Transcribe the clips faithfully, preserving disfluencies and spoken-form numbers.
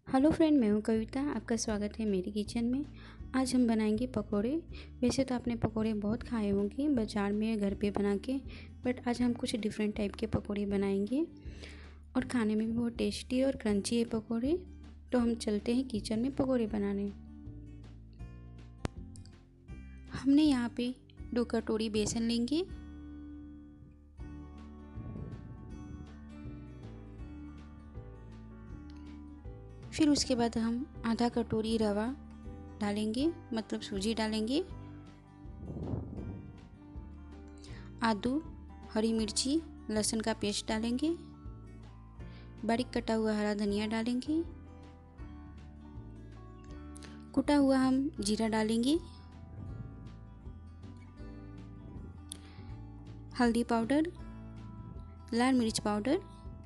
Hello friend, मैं हूं कविता। आपका स्वागत है मेरे किचन में। आज हम बनाएंगे पकोड़े। वैसे तो आपने पकोड़े बहुत खाए होंगे बाज़ार में, घर पे बना के, बट आज हम कुछ डिफरेंट टाइप के पकोड़े बनाएंगे और खाने में भी बहुत टेस्टी और क्रंची है पकोड़े। तो हम चलते हैं किचन में पकोड़े बनाने। हमने यहाँ पे दो कटोरी बेसन लेंगे, फिर उसके बाद हम आधा कटोरी रवा डालेंगे, मतलब सूजी डालेंगे, आदू, हरी मिर्ची, लहसुन का पेस्ट डालेंगे, बारीक कटा हुआ हरा धनिया डालेंगे, कुटा हुआ हम जीरा डालेंगे, हल्दी पाउडर, लाल मिर्च पाउडर,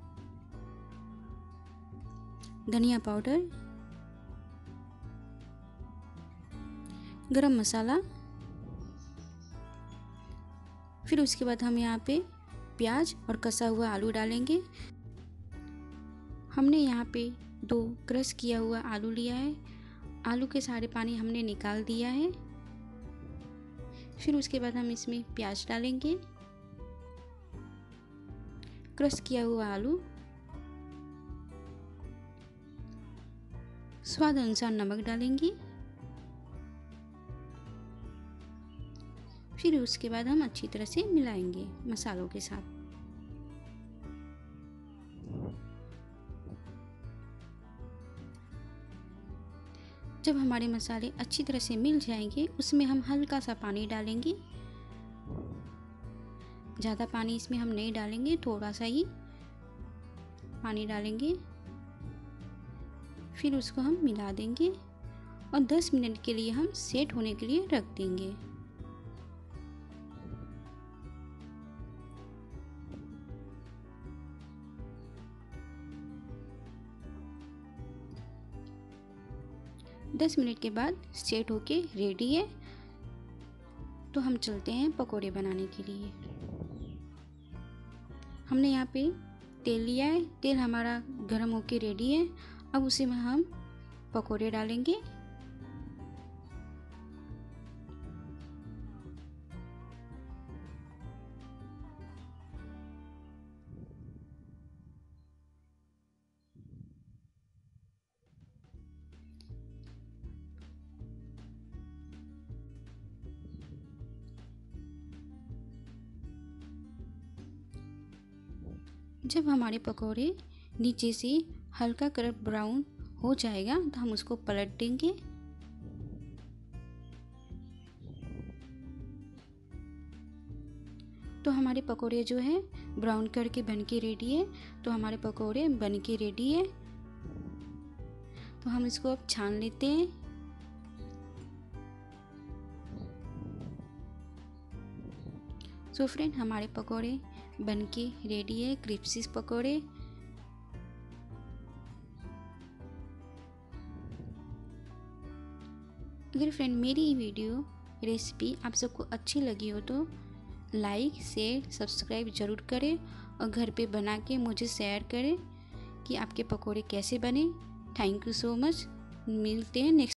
धनिया पाउडर, गरम मसाला। फिर उसके बाद हम यहाँ पे प्याज और कसा हुआ आलू डालेंगे। हमने यहाँ पे दो क्रश किया हुआ आलू लिया है। आलू के सारे पानी हमने निकाल दिया है। फिर उसके बाद हम इसमें प्याज डालेंगे, क्रश किया हुआ आलू, स्वाद अनुसार नमक डालेंगे। फिर उसके बाद हम अच्छी तरह से मिलाएंगे मसालों के साथ। जब हमारे मसाले अच्छी तरह से मिल जाएंगे, उसमें हम हल्का सा पानी डालेंगे। ज़्यादा पानी इसमें हम नहीं डालेंगे, थोड़ा सा ही पानी डालेंगे। फिर उसको हम मिला देंगे और दस मिनट के लिए हम सेट होने के लिए रख देंगे। दस मिनट के बाद सेट होके रेडी है। तो हम चलते हैं पकोड़े बनाने के लिए। हमने यहाँ पे तेल लिया है, तेल हमारा गर्म होके रेडी है। अब उसी में हम पकोड़े डालेंगे। जब हमारे पकोड़े नीचे से हल्का कलर ब्राउन हो जाएगा तो हम उसको पलट देंगे। तो हमारे पकोड़े जो है ब्राउन करके बन के रेडी है। तो हमारे पकोड़े बन के रेडी है। तो हम इसको अब छान लेते हैं। सो फ्रेंड, हमारे पकोड़े बन के रेडी है, क्रिस्पी पकोड़े। अगर फ्रेंड मेरी वीडियो रेसिपी आप सबको अच्छी लगी हो तो लाइक, शेयर, सब्सक्राइब ज़रूर करें और घर पे बना के मुझे शेयर करें कि आपके पकोड़े कैसे बने। Thank you so much. मिलते हैं नेक्स्ट